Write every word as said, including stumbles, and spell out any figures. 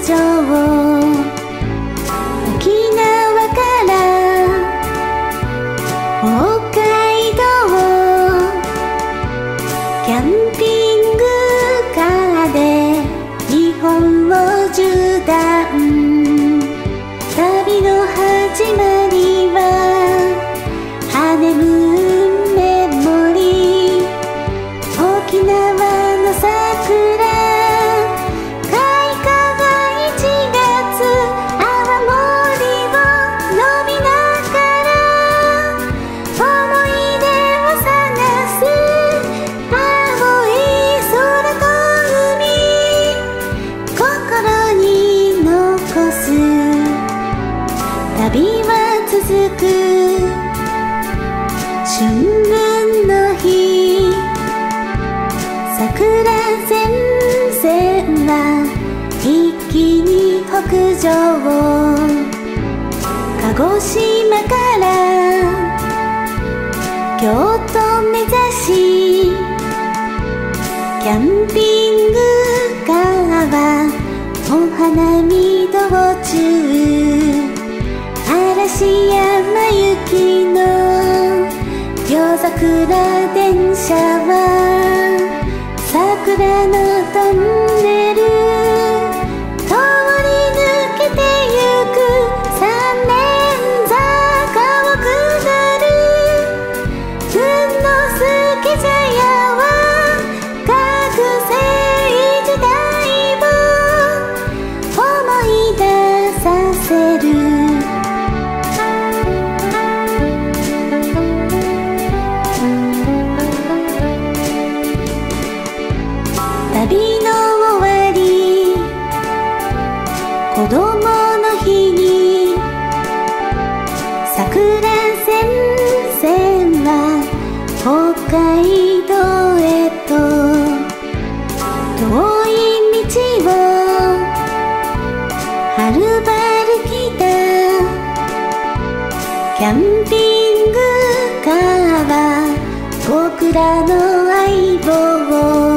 上、沖縄から北海道、キャンピングカーで日本を縦断。旅の始まりはハネムーンメモリー。沖縄の桜開花がいちがつ、泡盛を飲みながら思い出を探す。青い空と海、心に残す。旅は続く。春分の日、桜前線は一気に北上。鹿児島から京都目指し、キャンピングカーはお花見道中。嵐山行きの夜桜電車は桜のトンネル通り抜けてゆく。三年坂を下る。文之助茶屋は学生時代を思い出させる。旅の終わり、子供の日に桜前線は北海道へと遠い道をはるばる来た。キャンピングカーは僕らの相棒。